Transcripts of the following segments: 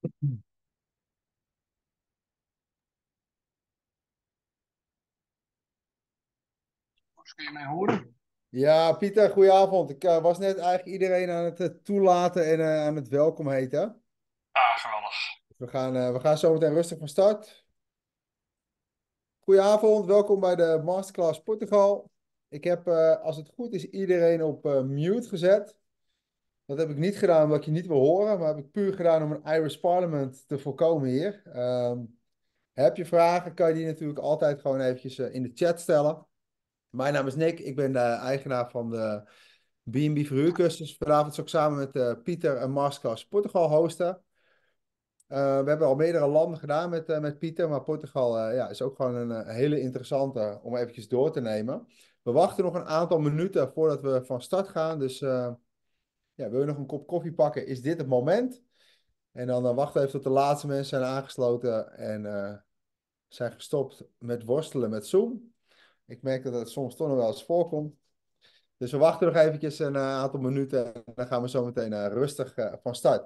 Kun je mij horen? Ja, Pieter, goedenavond. Ik was net eigenlijk iedereen aan het toelaten en aan het welkom heten. Ah, geweldig. We gaan zo meteen rustig van start. Goedenavond, welkom bij de Masterclass Portugal. Ik heb, als het goed is, iedereen op mute gezet. Dat heb ik niet gedaan omdat ik je niet wil horen, maar heb ik puur gedaan om een Irish Parliament te voorkomen hier. Heb je vragen, kan je die natuurlijk altijd gewoon eventjes in de chat stellen. Mijn naam is Nick, ik ben de eigenaar van de B&B Verhuurcursus. Vanavond zal ik samen met Pieter een masterclass Portugal hosten. We hebben al meerdere landen gedaan met Pieter, maar Portugal ja, is ook gewoon een hele interessante om eventjes door te nemen. We wachten nog een aantal minuten voordat we van start gaan, dus ja, wil je nog een kop koffie pakken, is dit het moment. En dan wachten we even tot de laatste mensen zijn aangesloten en zijn gestopt met worstelen met Zoom. Ik merk dat het soms toch nog wel eens voorkomt. Dus we wachten nog eventjes een aantal minuten en dan gaan we zo meteen rustig van start.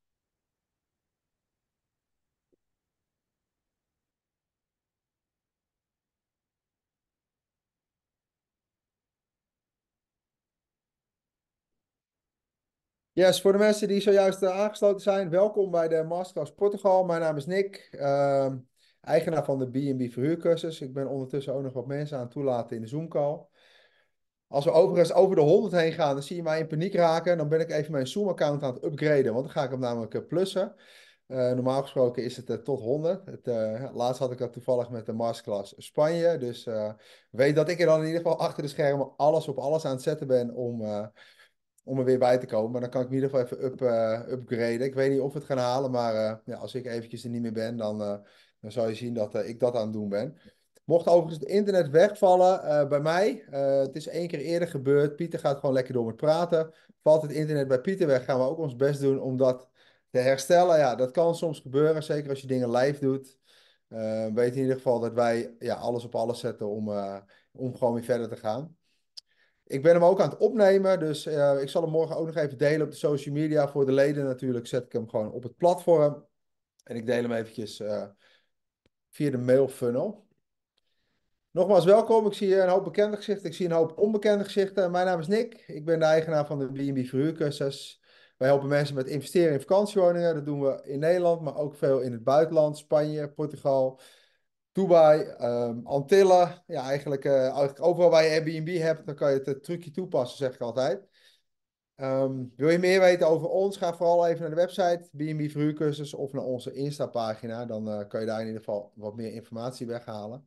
Yes, voor de mensen die zojuist aangesloten zijn, welkom bij de Masterclass Portugal. Mijn naam is Nick, eigenaar van de B&B Verhuurcursus. Ik ben ondertussen ook nog wat mensen aan het toelaten in de Zoom-call. Als we overigens over de 100 heen gaan, dan zie je mij in paniek raken. Dan ben ik even mijn Zoom-account aan het upgraden, want dan ga ik hem namelijk plussen. Normaal gesproken is het tot 100. Laatst had ik dat toevallig met de Masterclass Spanje. Dus weet dat ik er dan in ieder geval achter de schermen alles op alles aan het zetten ben om er weer bij te komen. Maar dan kan ik in ieder geval even upgraden. Ik weet niet of we het gaan halen, maar ja, als ik eventjes er niet meer ben, dan zal je zien dat ik dat aan het doen ben. Mocht overigens het internet wegvallen bij mij, het is 1 keer eerder gebeurd. Pieter gaat gewoon lekker door met praten. Valt het internet bij Pieter weg, gaan we ook ons best doen om dat te herstellen. Ja, dat kan soms gebeuren, zeker als je dingen live doet. Weet in ieder geval dat wij ja, alles op alles zetten om gewoon weer verder te gaan. Ik ben hem ook aan het opnemen, dus ik zal hem morgen ook nog even delen op de social media. Voor de leden natuurlijk zet ik hem gewoon op het platform. En ik deel hem eventjes via de mail funnel. Nogmaals welkom. Ik zie een hoop bekende gezichten. Ik zie een hoop onbekende gezichten. Mijn naam is Nick. Ik ben de eigenaar van de B&B Verhuurcursus. Wij helpen mensen met investeren in vakantiewoningen. Dat doen we in Nederland, maar ook veel in het buitenland. Spanje, Portugal, Dubai, Antillen. Ja, eigenlijk overal waar je Airbnb hebt, dan kan je het trucje toepassen, zeg ik altijd. Wil je meer weten over ons? Ga vooral even naar de website B&B Verhuurcursus of naar onze Insta-pagina. Dan kan je daar in ieder geval wat meer informatie weghalen.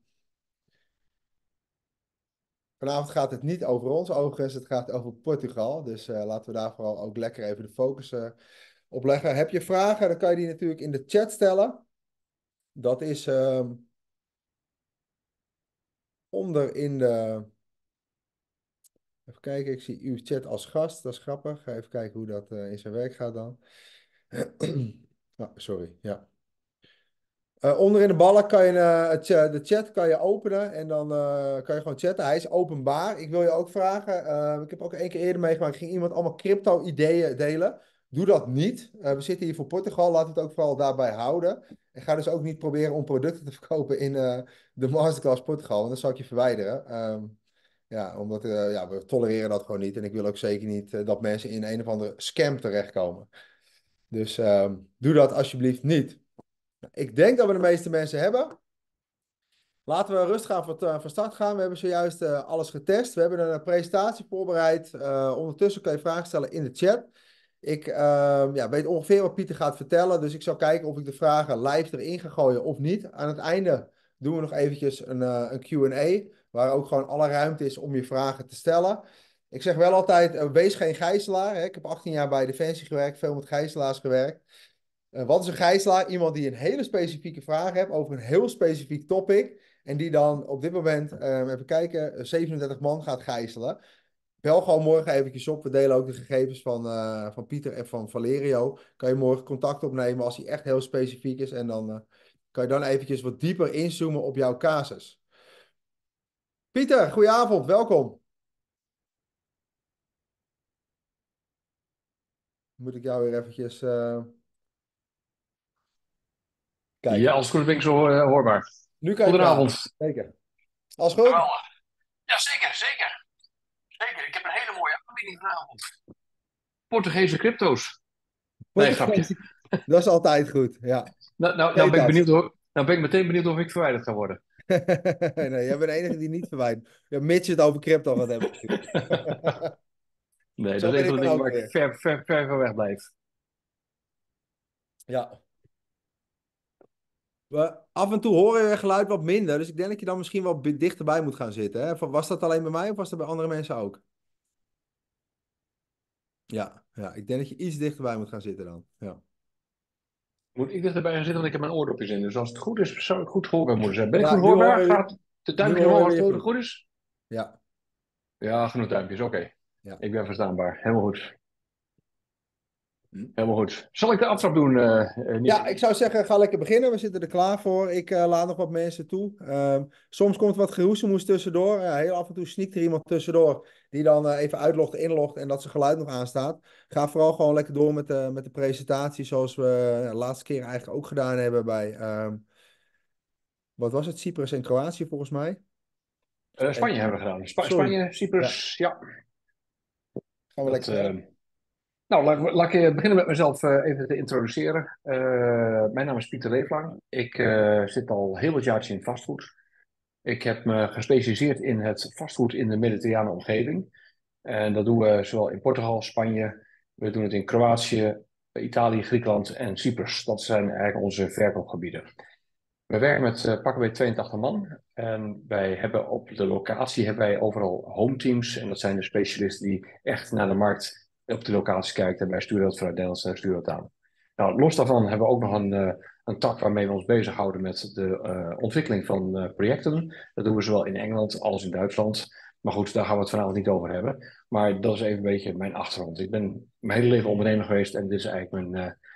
Vanavond gaat het niet over ons, overigens. Het gaat over Portugal. Dus laten we daar vooral ook lekker even de focus op leggen. Heb je vragen? Dan kan je die natuurlijk in de chat stellen. Dat is onder in de... Even kijken, ik zie uw chat als gast. Dat is grappig. Ga even kijken hoe dat in zijn werk gaat dan. Sorry, ja. Onder in de ballen kan je de chat kan je openen en dan kan je gewoon chatten. Hij is openbaar. Ik wil je ook vragen. Ik heb ook 1 keer eerder meegemaakt. Ging iemand allemaal crypto-ideeën delen? Doe dat niet. We zitten hier voor Portugal. Laat het ook vooral daarbij houden. En ga dus ook niet proberen om producten te verkopen in de Masterclass Portugal. Want dan zal ik je verwijderen. Ja, omdat ja, we tolereren dat gewoon niet. En ik wil ook zeker niet dat mensen in een of andere scam terechtkomen. Dus doe dat alsjeblieft niet. Ik denk dat we de meeste mensen hebben. Laten we rustig aan van start gaan. We hebben zojuist alles getest. We hebben een presentatie voorbereid. Ondertussen kan je vragen stellen in de chat. Ik ja, weet ongeveer wat Pieter gaat vertellen. Dus ik zal kijken of ik de vragen live erin ga gooien of niet. Aan het einde doen we nog eventjes een Q&A. Waar ook gewoon alle ruimte is om je vragen te stellen. Ik zeg wel altijd, wees geen gijzelaar. Hè. Ik heb 18 jaar bij Defensie gewerkt. Veel met gijzelaars gewerkt. Wat is een gijzelaar? Iemand die een hele specifieke vraag heeft over een heel specifiek topic. En die dan op dit moment, even kijken, 37 man gaat gijzelen. Bel gewoon morgen eventjes op. We delen ook de gegevens van Pieter en van Valerio. Kan je morgen contact opnemen als die echt heel specifiek is. En dan kan je dan eventjes wat dieper inzoomen op jouw casus. Pieter, goedenavond. Welkom. Moet ik jou weer eventjes... Kijk, Ja, als het goed is ben ik zo hoorbaar. nu kan je praten. Goedenavond. Zeker. Alles goed? Geweldig. Ja, zeker, zeker. Zeker. Ik heb een hele mooie aanbieding vanavond. Portugese crypto's. Nee, grapje. Portugees. Dat is altijd goed, ja. Nou ben ik Petas. benieuwd nou ben ik meteen benieuwd of ik verwijderd ga worden. Nee, jij bent de enige die niet verwijdert. Ja, mits je het over crypto gaat hebben. Nee, Zo dat is ben een ik van de dan dingen ook waar ik weer. ver van weg blijf. Ja. Af en toe hoor je je geluid wat minder. Dus ik denk dat je dan misschien wel dichterbij moet gaan zitten. Hè? Was dat alleen bij mij of was dat bij andere mensen ook? Ja, ik denk dat je iets dichterbij moet gaan zitten dan. Ja. Moet ik dichterbij gaan zitten, want ik heb mijn oordopjes in. Dus als het goed is, zou ik goed hoorbaar moeten zijn. Ben ik Ja, goed nu hoorbaar? horen we, Gaat de nu duimpje horen omhoog we als je het goed. goed is? Ja, Ja, genoeg duimpjes. Oké. ja. Ik ben verstaanbaar. Helemaal goed. Hm. Helemaal goed. Zal ik de aftrap doen, Nick? Ja, ik zou zeggen, ga lekker beginnen. We zitten er klaar voor. Ik laat nog wat mensen toe. Soms komt wat geroezemoes tussendoor. Heel af en toe sneakt er iemand tussendoor die dan even uitlogt, inlogt en dat zijn geluid nog aanstaat. Ga vooral gewoon lekker door met de presentatie zoals we de laatste keer eigenlijk ook gedaan hebben bij, wat was het, Cyprus en Kroatië volgens mij. En, Spanje hebben we gedaan. sorry, Spanje, ja, Cyprus, ja. gaan we Dat, lekker verder. nou, laat ik beginnen met mezelf even te introduceren. Mijn naam is Pieter Leeflang. Ik zit al heel wat jaartjes in vastgoed. Ik heb me gespecialiseerd in het vastgoed in de mediterrane omgeving. En dat doen we zowel in Portugal, Spanje. We doen het in Kroatië, Italië, Griekenland en Cyprus. Dat zijn eigenlijk onze verkoopgebieden. We werken met pakken bij 82 man. En wij hebben op de locatie hebben wij overal home teams. En dat zijn de specialisten die echt naar de markt op de locatie kijken. En wij sturen dat vanuit Nederland en sturen dat aan. Nou, los daarvan hebben we ook nog een tak waarmee we ons bezighouden met de ontwikkeling van projecten. Dat doen we zowel in Engeland als in Duitsland. Maar goed, daar gaan we het vanavond niet over hebben. Maar dat is even een beetje mijn achtergrond. Ik ben mijn hele leven ondernemer geweest en dit is eigenlijk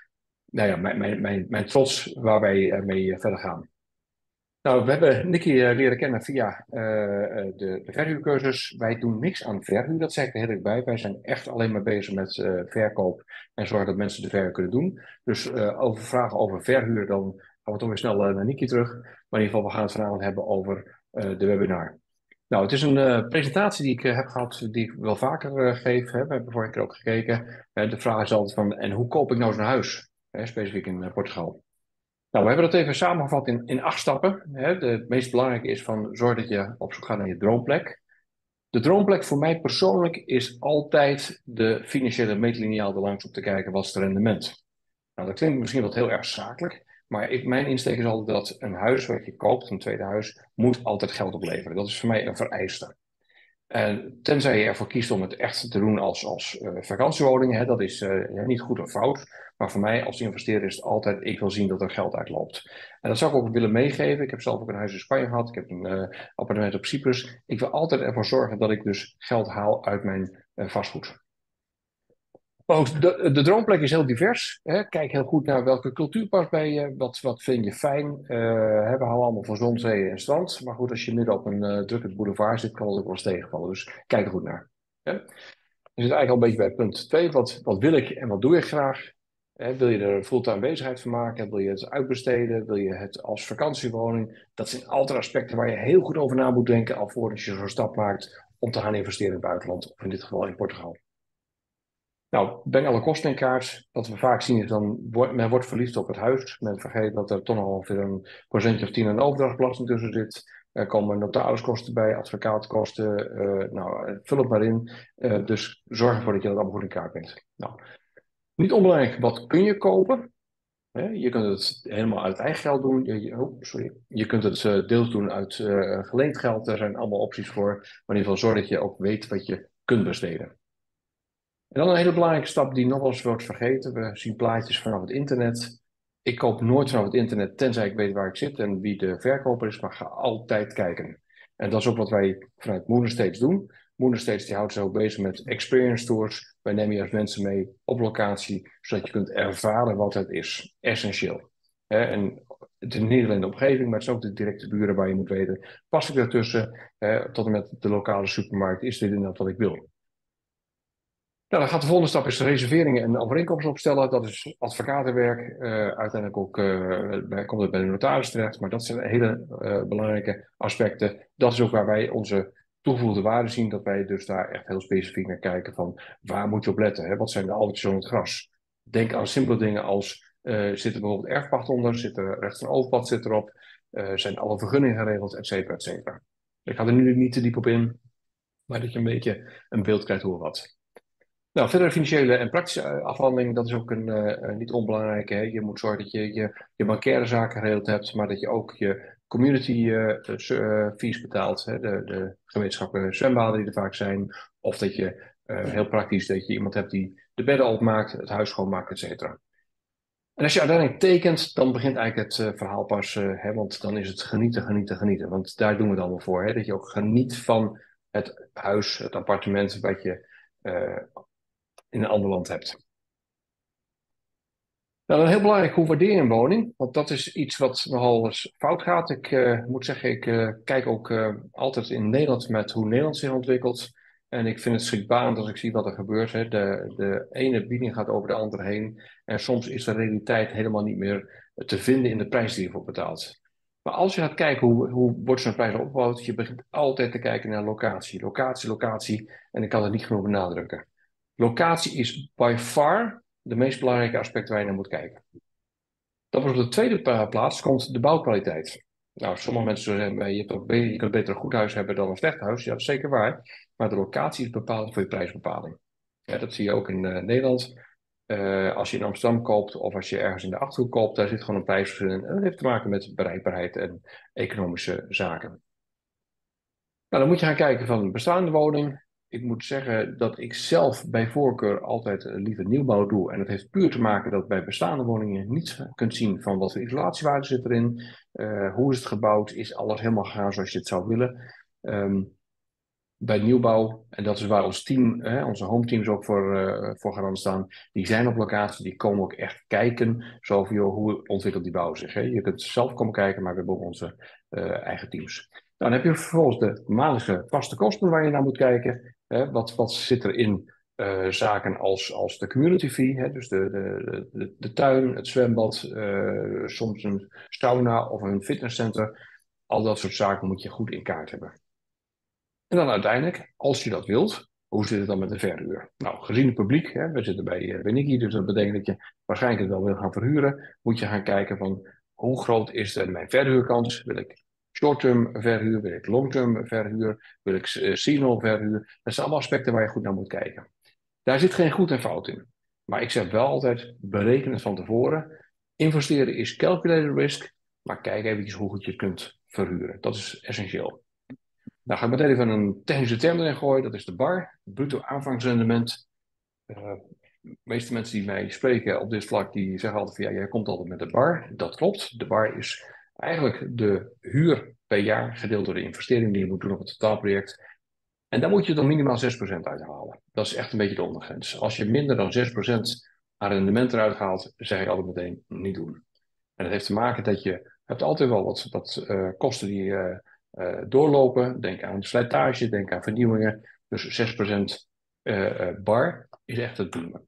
mijn trots waar wij mee verder gaan. Nou, we hebben Nicky leren kennen via de verhuurcursus. Wij doen niks aan verhuur, dat zeg ik er heel erg bij. Wij zijn echt alleen maar bezig met verkoop en zorgen dat mensen de verhuur kunnen doen. Dus over vragen over verhuur, dan gaan we toch weer snel naar Nicky terug. Maar in ieder geval, we gaan het vanavond hebben over de webinar. Nou, het is een presentatie die ik heb gehad, die ik wel vaker geef. Hè. We hebben vorige keer ook gekeken. De vraag is altijd van, en hoe koop ik nou zo'n huis? Specifiek in Portugal. Nou, we hebben dat even samengevat in 8 stappen. De meest belangrijke is van zorg dat je op zoek gaat naar je droomplek. De droomplek voor mij persoonlijk is altijd de financiële meetliniaal erlangs op te kijken wat is het rendement. Nou, dat klinkt misschien wat heel erg zakelijk, maar mijn insteek is altijd dat een huis wat je koopt, een tweede huis, moet altijd geld opleveren. Dat is voor mij een vereiste. En tenzij je ervoor kiest om het echt te doen als vakantiewoning, dat is niet goed of fout. Maar voor mij als investeerder is het altijd, ik wil zien dat er geld uitloopt. En dat zou ik ook willen meegeven. Ik heb zelf ook een huis in Spanje gehad. Ik heb een appartement op Cyprus. Ik wil altijd ervoor zorgen dat ik dus geld haal uit mijn vastgoed. Maar goed, de droomplek is heel divers. Kijk heel goed naar welke cultuur past bij je. Wat vind je fijn. We houden allemaal van zon, zee en strand. Maar goed, als je midden op een drukke boulevard zit, kan het ook wel eens tegenvallen. Dus kijk er goed naar. We zitten eigenlijk al een beetje bij punt 2. Wat wil ik en wat doe ik graag? Wil je er een fulltime bezigheid van maken? Wil je het uitbesteden? Wil je het als vakantiewoning? Dat zijn altijd aspecten waar je heel goed over na moet denken alvorens je zo'n stap maakt om te gaan investeren in het buitenland. Of in dit geval in Portugal. Nou, breng alle kosten in kaart. Wat we vaak zien is dan, men wordt verliefd op het huis. Men vergeet dat er toch nog ongeveer een procentje of 10 aan overdrachtbelasting tussen zit. Er komen notariskosten bij, advocaatkosten. Vul het maar in. Dus zorg ervoor dat je dat allemaal goed in kaart brengt. Nou, niet onbelangrijk, wat kun je kopen? Je kunt het helemaal uit eigen geld doen. Je kunt het deels doen uit geleend geld. Daar zijn allemaal opties voor. Maar in ieder geval zorg dat je ook weet wat je kunt besteden. En dan een hele belangrijke stap die nog wel eens wordt vergeten. We zien plaatjes vanaf het internet. Ik koop nooit vanaf het internet, tenzij ik weet waar ik zit en wie de verkoper is, maar ga altijd kijken. En dat is ook wat wij vanuit Moon Estates doen. Moon Estates die houdt zich ook bezig met experience tours. Wij nemen juist mensen mee op locatie, zodat je kunt ervaren wat het is. Essentieel. En het is niet alleen de omgeving, maar het is ook de directe buren waar je moet weten. Pas ik ertussen, tot en met de lokale supermarkt, is dit inderdaad wat ik wil? Nou, dan gaat de volgende stap is reserveringen en overeenkomsten opstellen. Dat is advocatenwerk. Uiteindelijk ook komt het bij de notaris terecht. Maar dat zijn hele belangrijke aspecten. Dat is ook waar wij onze toegevoegde waarde zien. Dat wij dus daar echt heel specifiek naar kijken van waar moet je op letten? Hè? Wat zijn de alletjes onder het gras? Denk aan simpele dingen als zit er bijvoorbeeld erfpacht onder? Zit er recht van overpad zit erop? Zijn alle vergunningen geregeld? Et cetera, et cetera. Ik ga er nu niet te diep op in. Maar dat je een beetje een beeld krijgt hoe wat. Nou, verder financiële en praktische afhandeling, dat is ook een niet onbelangrijke. Hè? Je moet zorgen dat je bankaire zaken geregeld hebt, maar dat je ook je community fees betaalt. Hè? De gemeenschappelijke zwembaden die er vaak zijn. Of dat je heel praktisch dat je iemand hebt die de bedden opmaakt, het huis schoonmaakt, et cetera. En als je uiteindelijk tekent, dan begint eigenlijk het verhaal pas, hè? Want dan is het genieten, genieten, genieten. Want daar doen we het allemaal voor. Hè? Dat je ook geniet van het huis, het appartement wat je in een ander land hebt. Nou, dan heel belangrijk, hoe waardeer je een woning? Want dat is iets wat nogal eens fout gaat. Ik moet zeggen, ik kijk ook altijd in Nederland met hoe Nederland zich ontwikkelt. En ik vind het schrikbarend als ik zie wat er gebeurt. Hè. De ene bieding gaat over de andere heen. En soms is de realiteit helemaal niet meer te vinden in de prijs die je voor betaalt. Maar als je gaat kijken hoe wordt zo'n prijs opgebouwd, je begint altijd te kijken naar locatie. Locatie, locatie. En ik kan het niet genoeg benadrukken. Locatie is by far de meest belangrijke aspect waar je naar moet kijken. Dan op de tweede plaats komt de bouwkwaliteit. Nou, sommige mensen zullen zeggen, je kunt beter een goed huis hebben dan een slecht huis. Ja, dat is zeker waar. Maar de locatie is bepalend voor je prijsbepaling. Ja, dat zie je ook in Nederland. Als je in Amsterdam koopt of als je ergens in de Achterhoek koopt, daar zit gewoon een prijsverschil in. En dat heeft te maken met bereikbaarheid en economische zaken. Nou, dan moet je gaan kijken van een bestaande woning. Ik moet zeggen dat ik zelf bij voorkeur altijd liever nieuwbouw doe. En dat heeft puur te maken dat bij bestaande woningen niet kunt zien van wat voor isolatiewaarde zit erin. Hoe is het gebouwd? Is alles helemaal gegaan zoals je het zou willen? Bij nieuwbouw, en dat is waar ons team, onze home teams ook voor garant staan, die zijn op locatie, die komen ook echt kijken. Zo van, joh, hoe ontwikkelt die bouw zich? Hè? Je kunt zelf komen kijken, maar we hebben ook onze eigen teams. Nou, dan heb je vervolgens de maandelijkse vaste kosten waar je naar moet kijken. Wat zit er in zaken als de community fee, hè? Dus de tuin, het zwembad, soms een sauna of een fitnesscenter. Al dat soort zaken moet je goed in kaart hebben. En dan uiteindelijk, als je dat wilt, hoe zit het dan met de verhuur? Nou, gezien het publiek, hè, we zitten bij Nicky, dus dat betekent dat je waarschijnlijk het wel wil gaan verhuren, moet je gaan kijken van hoe groot is mijn verhuurkans? Wil ik short-term verhuur? Wil ik long-term verhuur? Wil ik seasonal verhuur? Dat zijn allemaal aspecten waar je goed naar moet kijken. Daar zit geen goed en fout in. Maar ik zeg wel altijd, bereken het van tevoren. Investeren is calculated risk, maar kijk eventjes hoe goed je het kunt verhuren. Dat is essentieel. Nou, ga ik meteen even een technische term erin gooien. Dat is de BAR, bruto aanvangsrendement. De meeste mensen die mij spreken op dit vlak, die zeggen altijd van ja, jij komt altijd met de BAR. Dat klopt. De BAR is eigenlijk de huur per jaar gedeeld door de investering die je moet doen op het totaalproject. En daar moet je dan minimaal 6% uithalen. Dat is echt een beetje de ondergrens. Als je minder dan 6% aan rendement eruit haalt, zeg ik altijd meteen niet doen. En dat heeft te maken dat je hebt altijd wel wat kosten die doorlopen. Denk aan slijtage, denk aan vernieuwingen. Dus 6% bar is echt het minimum.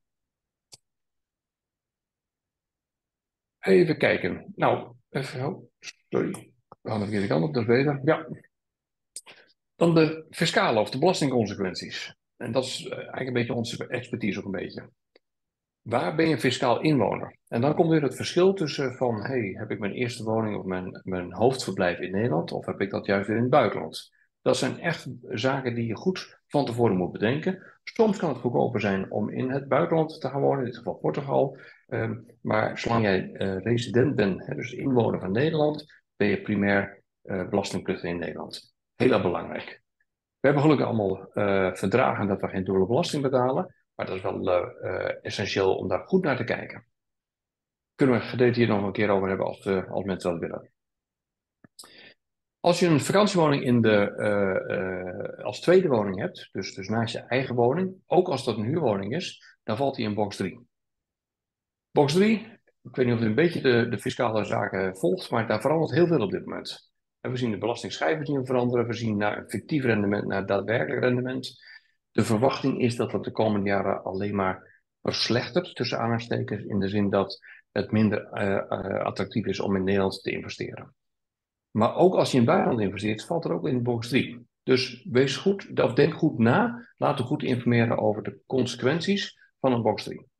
Even kijken. Nou, even, sorry. We gaan de verkeerde kant op, dat is beter. Ja. Dan de fiscale of de belastingconsequenties. En dat is eigenlijk een beetje onze expertise ook een beetje. Waar ben je fiscaal inwoner? En dan komt weer het verschil tussen van, hey, heb ik mijn eerste woning of mijn hoofdverblijf in Nederland of heb ik dat juist weer in het buitenland? Dat zijn echt zaken die je goed van tevoren moet bedenken. Soms kan het goedkoper zijn om in het buitenland te gaan wonen, in dit geval Portugal. Maar zolang jij resident bent, dus inwoner van Nederland, ben je primair belastingplichtig in Nederland. Heel erg belangrijk. We hebben gelukkig allemaal verdragen dat we geen dubbele belasting betalen. Maar dat is wel essentieel om daar goed naar te kijken. Kunnen we gedetailleerd hier nog een keer over hebben als mensen dat willen. Als je een vakantiewoning als tweede woning hebt, dus naast je eigen woning, ook als dat een huurwoning is, dan valt die in box 3. Box 3, ik weet niet of u een beetje de fiscale zaken volgt, maar daar verandert heel veel op dit moment. En we zien de belastingschijven veranderen, we zien naar een fictief rendement naar daadwerkelijk rendement. De verwachting is dat het de komende jaren alleen maar verslechtert, tussen aanhalingstekens, in de zin dat het minder attractief is om in Nederland te investeren. Maar ook als je in het buitenland investeert, valt er ook in box 3. Dus wees goed, of denk goed na, laat u goed informeren over de consequenties van een box 3.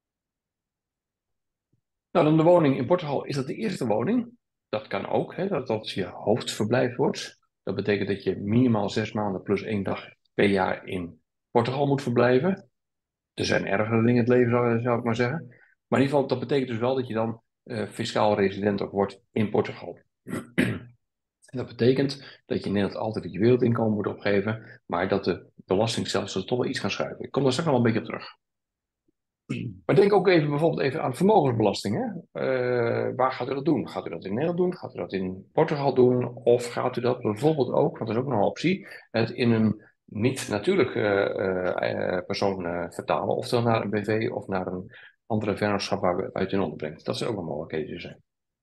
Nou, dan de woning in Portugal. Is dat de eerste woning? Dat kan ook, hè, dat je hoofdverblijf wordt. Dat betekent dat je minimaal 6 maanden plus 1 dag per jaar in Portugal moet verblijven. Er zijn ergere dingen in het leven, zou ik maar zeggen. Maar in ieder geval, dat betekent dus wel dat je dan fiscaal resident ook wordt in Portugal. En dat betekent dat je in Nederland altijd je wereldinkomen moet opgeven, maar dat de belastingstelsels toch wel iets gaan schuiven. Ik kom daar straks nog een beetje op terug. Maar denk ook bijvoorbeeld aan vermogensbelasting. Hè? Waar gaat u dat doen? Gaat u dat in Nederland doen? Gaat u dat in Portugal doen? Of gaat u dat bijvoorbeeld ook, want dat is ook nog een optie, het in een niet-natuurlijk persoon vertalen, oftewel naar een BV of naar een andere vennootschap waar u het in onderbrengt. Dat zou ook een mogelijkheden zijn.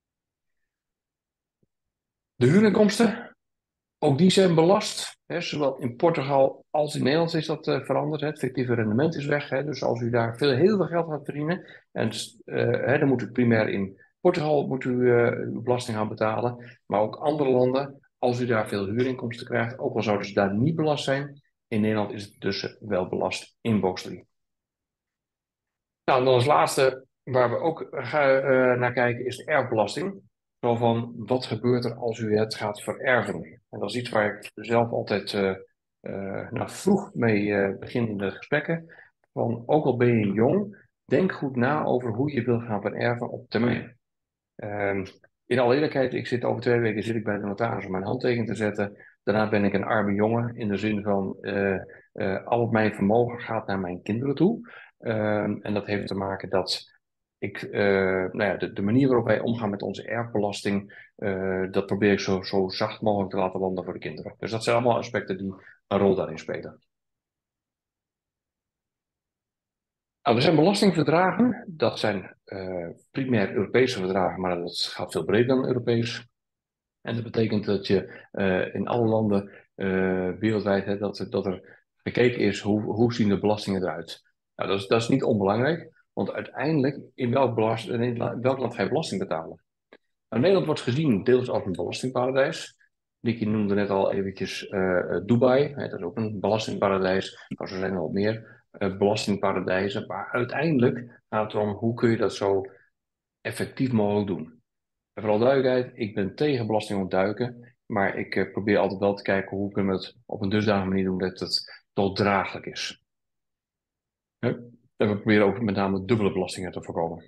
De huurinkomsten, ook die zijn belast. Hè, zowel in Portugal als in Nederland is dat veranderd. Hè. Het fictieve rendement is weg. Hè. Dus als u daar heel veel geld gaat verdienen, en, dan moet u primair in Portugal uw belasting gaan betalen. Maar ook andere landen, als u daar veel huurinkomsten krijgt, ook al zouden ze daar niet belast zijn, in Nederland is het dus wel belast in box 3. Nou, en dan als laatste, waar we ook naar kijken, is de erfbelasting. Zo van, wat gebeurt er als u het gaat vererven? En dat is iets waar ik zelf altijd vroeg mee begin in de gesprekken. Van, ook al ben je jong, denk goed na over hoe je wilt gaan vererven op termijn. In alle eerlijkheid, ik zit over 2 weken zit ik bij de notaris om mijn handtekening te zetten. Daarna ben ik een arme jongen in de zin van, al mijn vermogen gaat naar mijn kinderen toe. En dat heeft te maken dat de manier waarop wij omgaan met onze erfbelasting, dat probeer ik zo zacht mogelijk te laten landen voor de kinderen. Dus dat zijn allemaal aspecten die een rol daarin spelen. Nou, er zijn belastingverdragen, dat zijn primair Europese verdragen, maar dat gaat veel breder dan Europees. En dat betekent dat je in alle landen wereldwijd, dat er gekeken is hoe zien de belastingen eruit. Nou, dat is niet onbelangrijk, want uiteindelijk in welk land ga je belasting betalen? Nou, Nederland wordt gezien deels als een belastingparadijs. Nicky noemde net al eventjes Dubai, dat is ook een belastingparadijs, maar zo zijn er nog meer belastingparadijzen. Maar uiteindelijk gaat het erom hoe kun je dat zo effectief mogelijk doen. En vooral duidelijkheid, ik ben tegen belastingontduiken, maar ik probeer altijd wel te kijken hoe kunnen we het op een dusdanige manier doen dat het toch draaglijk is. En we proberen ook met name dubbele belastingen te voorkomen.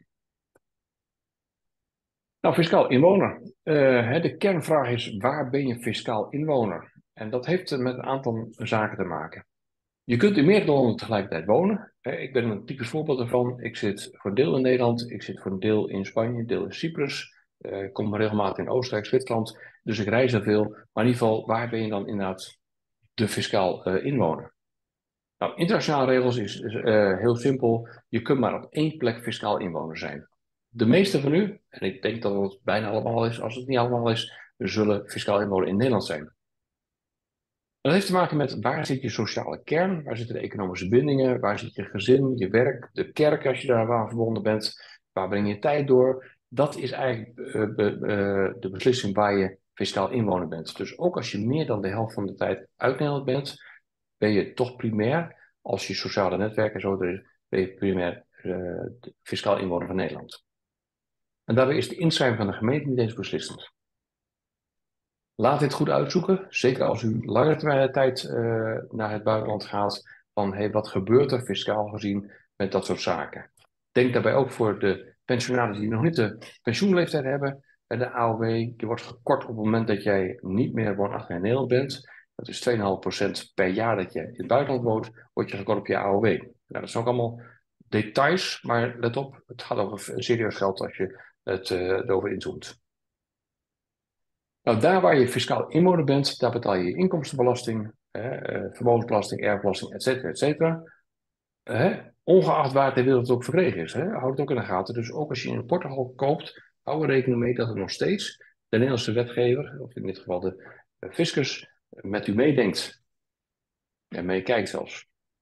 Nou, fiscaal inwoner. De kernvraag is, waar ben je fiscaal inwoner? En dat heeft met een aantal zaken te maken. Je kunt in meerdere landen tegelijkertijd wonen. Ik ben een typisch voorbeeld daarvan. Ik zit voor een deel in Nederland, ik zit voor een deel in Spanje, een deel in Cyprus. Ik kom regelmatig in Oostenrijk, Zwitserland. Dus ik reis er veel. Maar in ieder geval, waar ben je dan inderdaad de fiscaal inwoner? Nou, internationale regels is heel simpel. Je kunt maar op 1 plek fiscaal inwoner zijn. De meeste van u, en ik denk dat het bijna allemaal is, als het niet allemaal is, zullen fiscaal inwoner in Nederland zijn. Dat heeft te maken met waar zit je sociale kern, waar zitten de economische bindingen, waar zit je gezin, je werk, de kerk als je daar aan verbonden bent, waar breng je tijd door. Dat is eigenlijk de beslissing waar je fiscaal inwoner bent. Dus ook als je meer dan de helft van de tijd uit Nederland bent, ben je toch primair, als je sociale netwerken zo er is, ben je primair fiscaal inwoner van Nederland. En daarbij is de inschrijving van de gemeente niet eens beslissend. Laat dit goed uitzoeken, zeker als u langere tijd naar het buitenland gaat, van wat gebeurt er fiscaal gezien met dat soort zaken. Denk daarbij ook voor de pensionaris die nog niet de pensioenleeftijd hebben, de AOW, die wordt gekort op het moment dat jij niet meer woonachtig in Nederland bent. Dat is 2,5% per jaar dat je in het buitenland woont, word je gekort op je AOW. Nou, dat zijn ook allemaal details, maar let op, het gaat over serieus geld als je het erover inzoomt. Nou, daar waar je fiscaal inwoner bent, daar betaal je inkomstenbelasting, vermogensbelasting, erfbelasting, et cetera, et cetera. Ongeacht waar ter wereld het ook verkregen is. Houd het ook in de gaten. Dus ook als je in Portugal koopt, hou er rekening mee dat er nog steeds de Nederlandse wetgever, of in dit geval de fiscus, met u meedenkt. En meekijkt zelfs.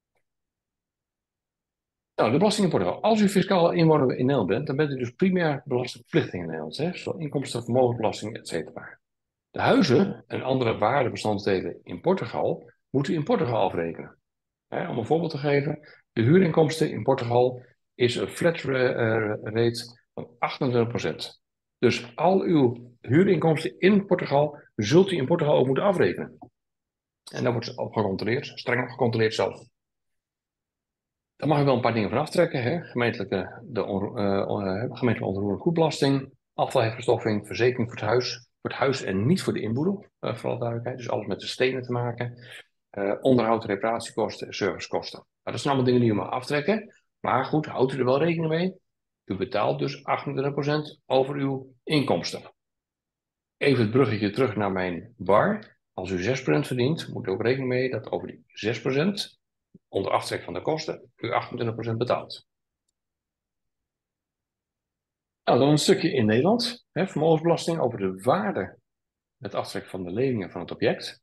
Nou, de belasting in Portugal. Als u fiscaal inwoner in Nederland bent, dan bent u dus primair belastingplichtig in Nederland. Hè? Zoals inkomsten, vermogensbelasting, et cetera. De huizen en andere waardebestanddelen in Portugal moet u in Portugal afrekenen. Om een voorbeeld te geven, de huurinkomsten in Portugal is een flat rate van 28%. Dus al uw huurinkomsten in Portugal zult u in Portugal ook moeten afrekenen. En dat wordt op gecontroleerd, streng gecontroleerd zelf. Daar mag je wel een paar dingen van aftrekken. Hè? Gemeentelijke onroerend goedbelasting, afvalheffenstoffing, verzekering voor het huis en niet voor de inboedel, voor alle duidelijkheid. Dus alles met de stenen te maken. Onderhoud, reparatiekosten en servicekosten. Nou, dat zijn allemaal dingen die je mag aftrekken. Maar goed, houdt u er wel rekening mee. U betaalt dus 28% over uw inkomsten. Even het bruggetje terug naar mijn bar. Als u 6% verdient, moet u ook rekening mee dat over die 6%, onder aftrek van de kosten, u 28% betaalt. Nou, dan een stukje in Nederland. Vermogensbelasting over de waarde met aftrek van de leningen van het object.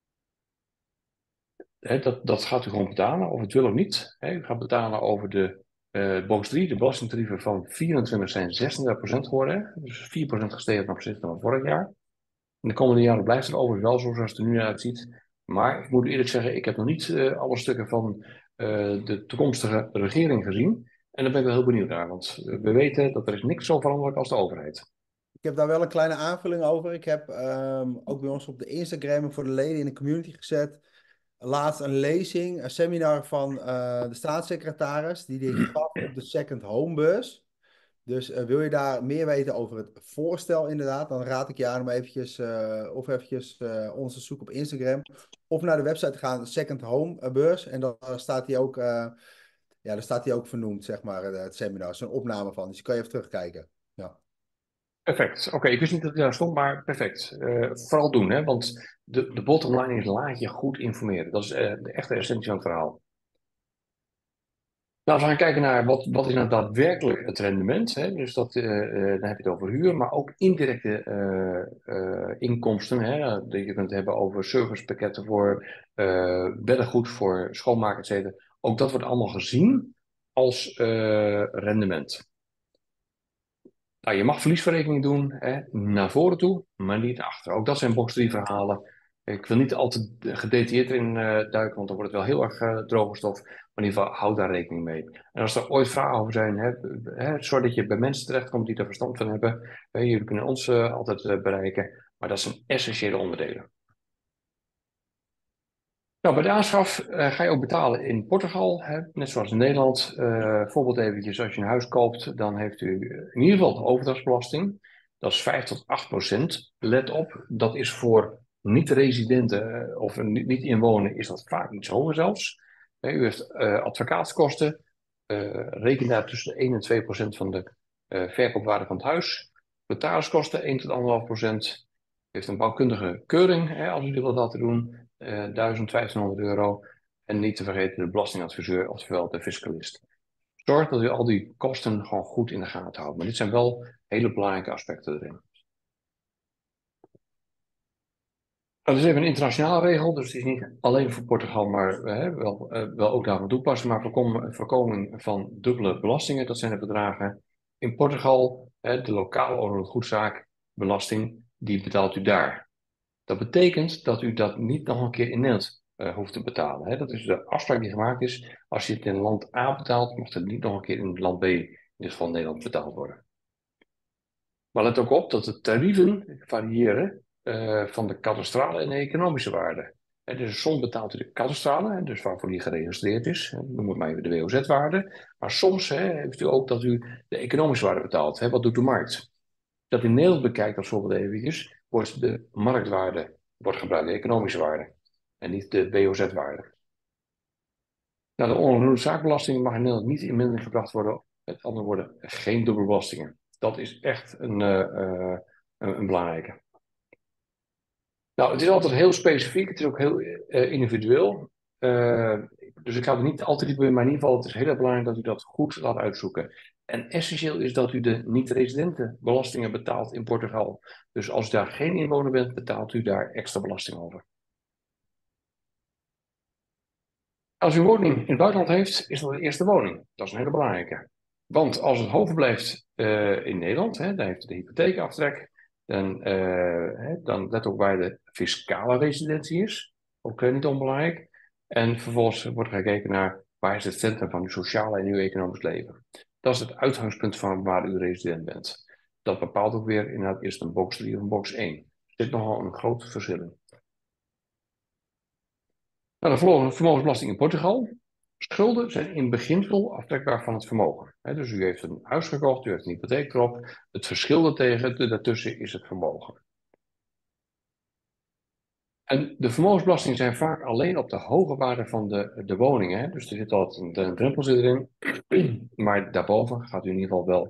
Dat gaat u gewoon betalen, of het wil of niet. U gaat betalen over de box 3, de belastingtarieven van 24 zijn 36% geworden. Dus 4% gestegen ten opzichte van vorig jaar. In de komende jaren blijft het overigens wel zo zoals het er nu uitziet. Maar ik moet eerlijk zeggen, ik heb nog niet alle stukken van de toekomstige regering gezien. En daar ben ik wel heel benieuwd naar, want we weten dat er is niks zo veranderlijk als de overheid. Ik heb daar wel een kleine aanvulling over. Ik heb ook bij ons op de Instagram voor de leden in de community gezet. Laatst een lezing, een seminar van de staatssecretaris, die gaf op de Second Home Bus. Dus wil je daar meer weten over het voorstel inderdaad, dan raad ik je aan om eventjes onze zoek op Instagram of naar de website gaan, Second Home Bus. En daar staat hij ook, daar staat hij ook vernoemd, zeg maar, het seminar. Er is een opname van, dus je kan je even terugkijken. Ja. Perfect. Oké, ik wist niet dat het daar stond, maar perfect. Vooral doen, hè? Want de bottom line is laat je goed informeren. Dat is de echte essentie van het verhaal. Nou, als we gaan kijken naar wat is nou daadwerkelijk het rendement. Hè? Dus dan heb je het over huur, maar ook indirecte inkomsten. Hè? Dat je kunt hebben over servicepakketten voor beddengoed, voor schoonmaken, et cetera. Ook dat wordt allemaal gezien als rendement. Nou, je mag verliesverrekening doen naar voren toe, maar niet naar achter. Ook dat zijn box 3 verhalen. Ik wil niet al te gedetailleerd in duiken, want dan wordt het wel heel erg droge stof. Maar in ieder geval, houd daar rekening mee. En als er ooit vragen over zijn, zorg dat je bij mensen terechtkomt die er verstand van hebben. Jullie kunnen ons altijd bereiken, maar dat zijn essentiële onderdelen. Nou, bij de aanschaf ga je ook betalen in Portugal, net zoals in Nederland. Bijvoorbeeld eventjes, als je een huis koopt, dan heeft u in ieder geval de overdrachtsbelasting. Dat is 5 tot 8%. Let op, dat is voor niet-residenten of niet-inwoner is dat vaak iets hoger zelfs. U heeft advocaatskosten, reken daar tussen de 1 en 2% van de verkoopwaarde van het huis. Notariskosten 1 tot 1,5%. U heeft een bouwkundige keuring, als u dit wilt laten doen. 1500 euro. En niet te vergeten de belastingadviseur, oftewel de fiscalist. Zorg dat u al die kosten gewoon goed in de gaten houdt. Maar dit zijn wel hele belangrijke aspecten erin. Dat is even een internationale regel, dus het is niet alleen voor Portugal, maar wel ook daarvan toepassen. Maar voorkoming van dubbele belastingen, dat zijn de bedragen. In Portugal, de lokale onroerend goedzaakbelasting, die betaalt u daar. Dat betekent dat u dat niet nog een keer in Nederland hoeft te betalen. Dat is de afspraak die gemaakt is. Als je het in land A betaalt, mag het niet nog een keer in land B, in dit geval Nederland, betaald worden. Maar let ook op dat de tarieven variëren van de kadastrale en de economische waarde. Dus soms betaalt u de kadastrale, dus waarvoor die geregistreerd is. Noem het maar even de WOZ-waarde. Maar soms heeft u ook dat u de economische waarde betaalt. Wat doet de markt? Dat in Nederland bekijkt als voorbeeld eventjes, wordt de marktwaarde gebruikt, de economische waarde. En niet de WOZ-waarde. Nou, de onroerende zaakbelasting mag in Nederland niet in mindering gebracht worden. Met andere woorden, geen dubbelbelastingen. Dat is echt een belangrijke. Nou, het is altijd heel specifiek. Het is ook heel individueel. Dus ik ga er niet altijd diep in, maar in ieder geval, het is heel belangrijk dat u dat goed laat uitzoeken. En essentieel is dat u de niet-residenten belastingen betaalt in Portugal. Dus als u daar geen inwoner bent, betaalt u daar extra belasting over. Als u een woning in het buitenland heeft, is dat de eerste woning. Dat is een hele belangrijke. Want als het overblijft in Nederland, dan heeft u de hypotheekaftrek, dan let ook waar de fiscale residentie is. Ook niet onbelangrijk. En vervolgens wordt er gekeken naar waar is het centrum van uw sociale en uw economisch leven. Dat is het uitgangspunt van waar u resident bent. Dat bepaalt ook weer inderdaad is het een box 3 of een box 1. Er zit nogal een groot verschil in. Nou, de vermogensbelasting in Portugal. Schulden zijn in beginsel aftrekbaar van het vermogen. Dus u heeft een huis gekocht, u heeft een hypotheek erop. Het verschil daartussen is het vermogen. En de vermogensbelasting zijn vaak alleen op de hoge waarde van de woningen. Dus er zit altijd een drempel erin. Maar daarboven gaat u in ieder geval wel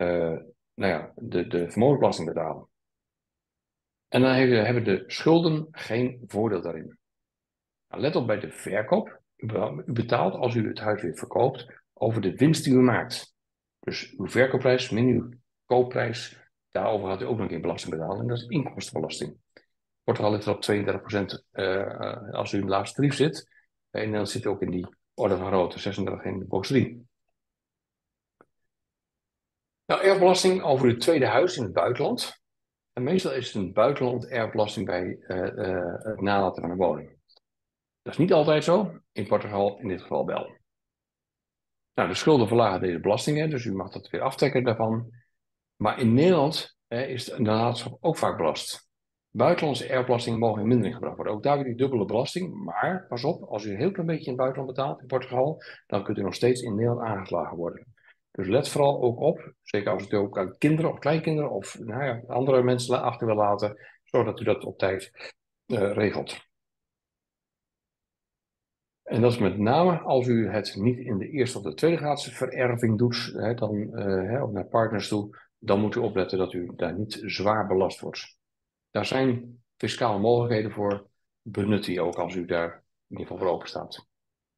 de vermogensbelasting betalen. En dan hebben de schulden geen voordeel daarin. Nou, let op bij de verkoop. U betaalt als u het huis weer verkoopt over de winst die u maakt. Dus uw verkoopprijs min uw koopprijs, daarover gaat u ook nog geen belasting betalen. En dat is inkomstenbelasting. Portugal ligt er op 32% als u in de laagste tarief zit. En Nederland zit ook in die orde van grootte, 36 in de box 3. Nou, erfbelasting over het tweede huis in het buitenland. En meestal is het een buitenland erfbelasting bij het nalaten van een woning. Dat is niet altijd zo. In Portugal in dit geval wel. Nou, de schulden verlagen deze belastingen, dus u mag dat weer aftrekken daarvan. Maar in Nederland is de nalatenschap ook vaak belast. Buitenlandse erfbelastingen mogen in mindering gebracht worden. Ook daar weer die dubbele belasting. Maar pas op, als u een heel klein beetje in het buitenland betaalt, in Portugal, dan kunt u nog steeds in Nederland aangeslagen worden. Dus let vooral ook op, zeker als u het ook aan kinderen of kleinkinderen of andere mensen achter wil laten, zodat u dat op tijd regelt. En dat is met name als u het niet in de eerste of de tweede graadse vererving doet, of naar partners toe, dan moet u opletten dat u daar niet zwaar belast wordt. Daar zijn fiscale mogelijkheden voor, benut die ook als u daar in ieder geval voor open staat.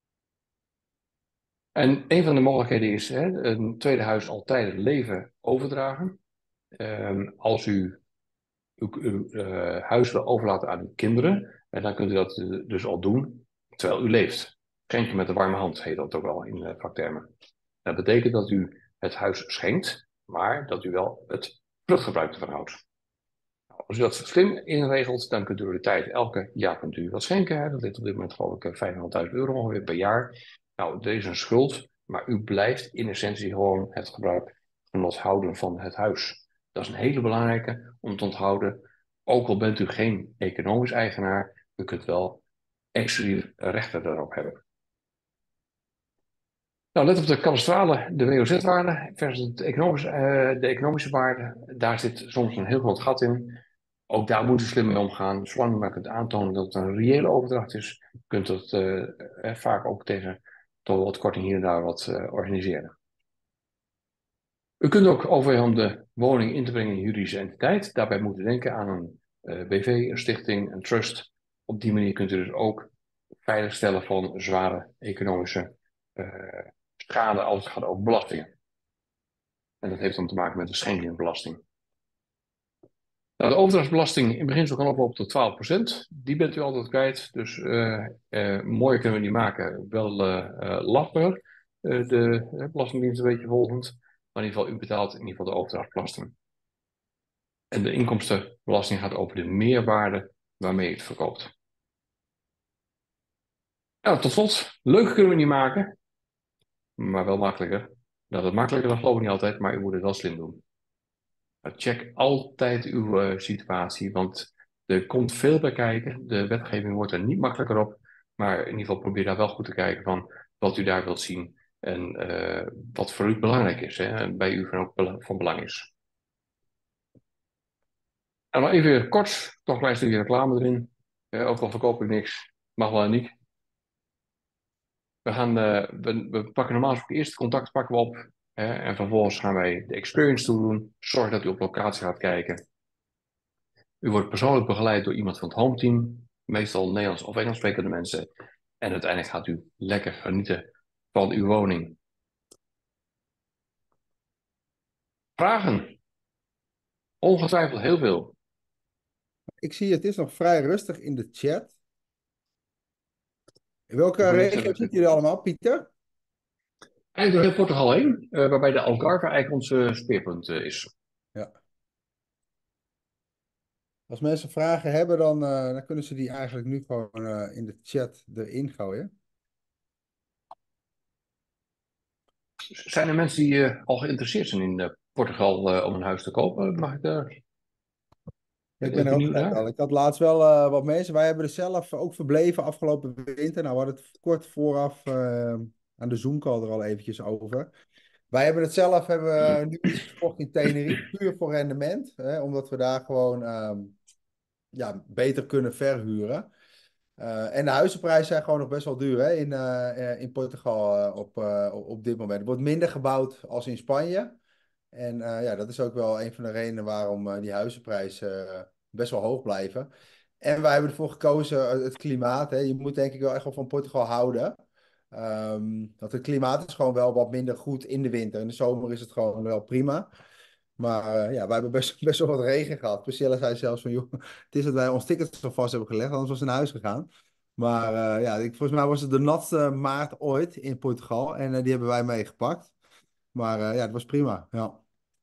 En een van de mogelijkheden is een tweede huis altijd het leven overdragen. Als u uw huis wil overlaten aan uw kinderen, dan kunt u dat dus al doen terwijl u leeft. Schenken met de warme hand heet dat ook wel in vaktermen. Dat betekent dat u het huis schenkt, maar dat u wel het vruchtgebruik ervan houdt. Nou, als u dat slim inregelt, dan kunt u de tijd elke jaar kunt u wat schenken. Dat ligt op dit moment geloof ik €500.000 ongeveer per jaar. Nou, deze is een schuld, maar u blijft in essentie gewoon het gebruik en houden van het huis. Dat is een hele belangrijke om te onthouden. Ook al bent u geen economisch eigenaar, u kunt wel exclusief rechten daarop hebben. Nou, let op de kadastrale, de WOZ-waarde versus de economische waarde. Daar zit soms een heel groot gat in. Ook daar moet u slim mee omgaan. Zolang u maar kunt aantonen dat het een reële overdracht is, kunt u het vaak ook tegen toch wat korting hier en daar wat organiseren. U kunt ook overwegen om de woning in te brengen in een juridische entiteit. Daarbij moet u denken aan een BV, een stichting, een trust. Op die manier kunt u dus ook veiligstellen van zware economische schade als het gaat over belastingen. En dat heeft dan te maken met de schenkingbelasting. Nou, de overdrachtsbelasting in beginsel kan oplopen tot 12%. Die bent u altijd kwijt. Dus mooier kunnen we niet maken. Wel lastiger. De belastingdienst een beetje volgend. Maar in ieder geval, u betaalt in ieder geval de overdrachtsbelasting. En de inkomstenbelasting gaat over de meerwaarde waarmee je het verkoopt. Nou, tot slot. Leuk kunnen we niet maken. Maar wel makkelijker. Dat het makkelijker, dat geloof ik niet altijd. Maar u moet het wel slim doen. Check altijd uw situatie, want er komt veel bij kijken. De wetgeving wordt er niet makkelijker op, maar in ieder geval probeer daar wel goed te kijken van wat u daar wilt zien en wat voor u belangrijk is, en bij u van belang is. En nog even kort, toch een klein stukje reclame erin. Ook al verkoop ik niks, mag wel en niet. We pakken normaal gesproken eerst contact pakken we op. En vervolgens gaan wij de experience toedoen. Zorg dat u op locatie gaat kijken. U wordt persoonlijk begeleid door iemand van het hometeam, meestal Nederlands of Engels sprekende mensen. En uiteindelijk gaat u lekker genieten van uw woning. Vragen? Ongetwijfeld heel veel. Ik zie het is nog vrij rustig in de chat. In welke Hoeveel mensen regio hebben zitten we? jullie allemaal, Pieter? Eigenlijk door heel Portugal heen, waarbij de Algarve eigenlijk onze speerpunt is. Ja. Als mensen vragen hebben, dan kunnen ze die eigenlijk nu gewoon in de chat erin gooien. Zijn er mensen die al geïnteresseerd zijn in Portugal om een huis te kopen? Mag ik daar Ik ben er ook benieuwd gelijk al. naar? Ik had laatst wel wat mensen. Wij hebben er zelf ook verbleven afgelopen winter. Nou, we hadden het kort vooraf aan de Zoom-call er al eventjes over. Wij hebben het zelf hebben we nu iets gekocht in Tenerife, puur voor rendement. Hè, omdat we daar gewoon ja, beter kunnen verhuren. En de huizenprijzen zijn gewoon nog best wel duur hè, in Portugal op dit moment. Er wordt minder gebouwd als in Spanje. En ja, dat is ook wel een van de redenen waarom die huizenprijzen best wel hoog blijven. En wij hebben ervoor gekozen, het klimaat. Hè. Je moet denk ik wel echt wel van Portugal houden. Want het klimaat is gewoon wel wat minder goed in de winter. In de zomer is het gewoon wel prima. Maar ja, wij hebben best wel wat regen gehad. Priscilla zei zelfs van, joh, het is dat wij ons tickets zo vast hebben gelegd, anders was het naar huis gegaan. Maar ja, volgens mij was het de natste maart ooit in Portugal. En die hebben wij meegepakt. Maar ja, het was prima. Ja.